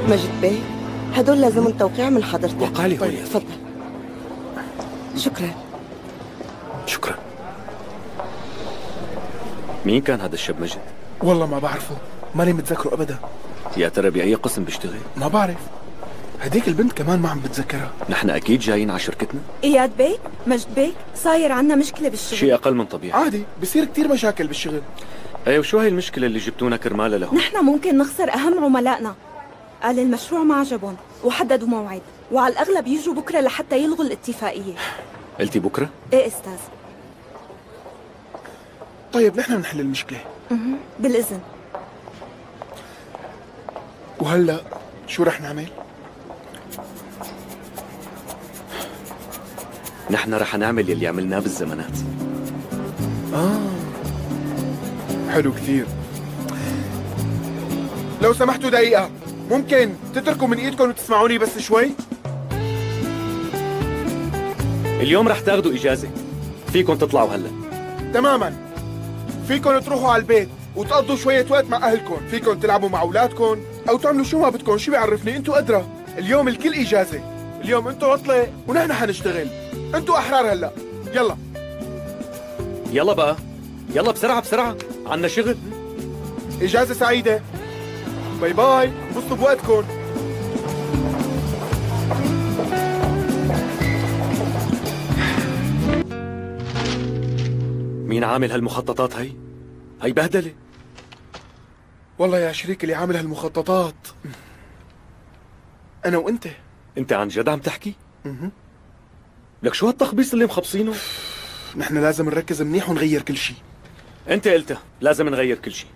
مجد بيه، هدول لازم توقيع من حضرتك. وقع لي هون. تفضل. شكرا. شكرا. مين كان هذا الشاب مجد؟ والله ما بعرفه، ماني متذكره ابدا. يا ترى بأي قسم بيشتغل؟ ما بعرف. هديك البنت كمان ما عم بتذكرها. نحن أكيد جايين على شركتنا. إياد بيك، مجد بيك، صاير عنا مشكلة بالشغل. شيء أقل من طبيعي. عادي، بصير كتير مشاكل بالشغل. أيوة، وشو هاي المشكلة اللي جبتونا كرمالها لهون؟ نحن ممكن نخسر أهم عملائنا. قال المشروع ما عجبهم وحددوا موعد، وعلى الأغلب يجوا بكرة لحتى يلغوا الاتفاقية. قلتي بكرة؟ إيه أستاذ. طيب نحن بنحل المشكلة. بالإذن. وهلا شو رح نعمل؟ نحن رح نعمل يلي عملناه بالزمانات. حلو كثير. لو سمحتوا دقيقة، ممكن تتركوا من ايدكم وتسمعوني بس شوي؟ اليوم رح تاخذوا إجازة، فيكم تطلعوا هلا. تماما. فيكم تروحوا على البيت وتقضوا شوية وقت مع أهلكم، فيكم تلعبوا مع أولادكم أو تعملوا شو ما بدكم، شو بيعرفني، انتوا أدرى. اليوم الكل إجازة، اليوم انتوا عطلة ونحن حنشتغل. انتوا أحرار هلا، يلا. يلا بقى، يلا بسرعة بسرعة، عنا شغل. إجازة سعيدة. باي باي، انبسطوا بوقتكم. مين عامل هالمخططات هي؟ هي بهدلة. والله يا شريك، اللي عامل هالمخططات أنا وأنت. أنت عن جد عم تحكي؟ لك شو هالتخبيص اللي مخبصينه؟ نحن لازم نركز منيح ونغير كل شيء. أنت قلتها، لازم نغير كل شيء.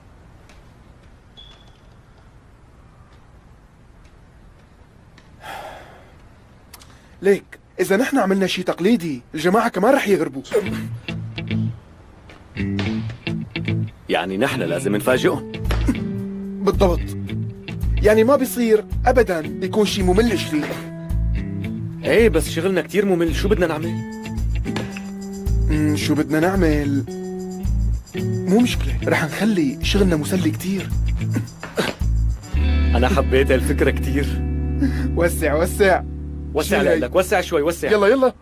ليك إذا نحن عملنا شيء تقليدي، الجماعة كمان رح يغربوا. يعني نحن لازم نفاجئهم. بالضبط. يعني ما بيصير أبدا يكون شيء ممل شريك. ايه بس شغلنا كتير ممل، شو بدنا نعمل؟ شو بدنا نعمل؟ مو مشكلة، رح نخلي شغلنا مسلي كتير. أنا حبيت الفكرة كتير. وسع وسع. وسع لك، وسع شوي، وسع. يلا يلا.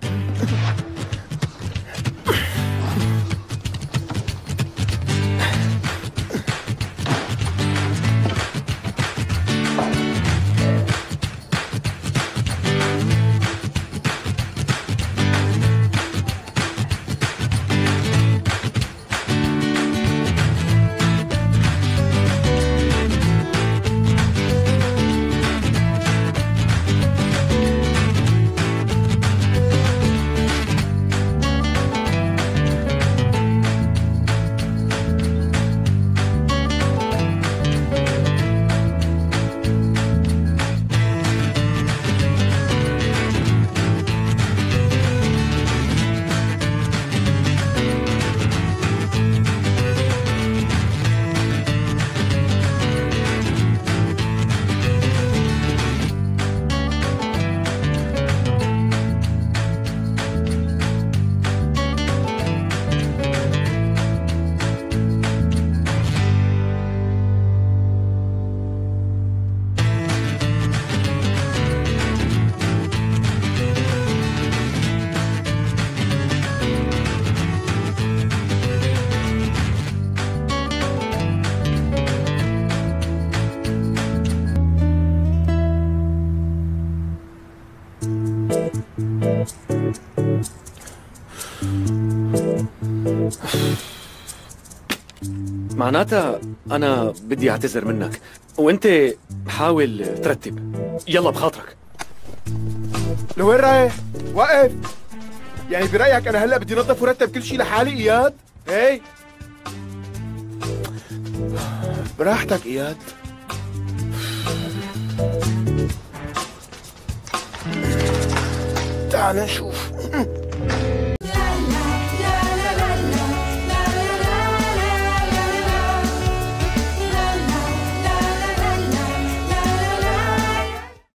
معناتها أنا بدي أعتذر منك، وأنت حاول ترتب. يلا بخاطرك. لوين رايح؟ وقف. يعني برأيك أنا هلأ بدي نظف ورتب كل شيء لحالي إياد؟ هي براحتك إياد. تعال نشوف.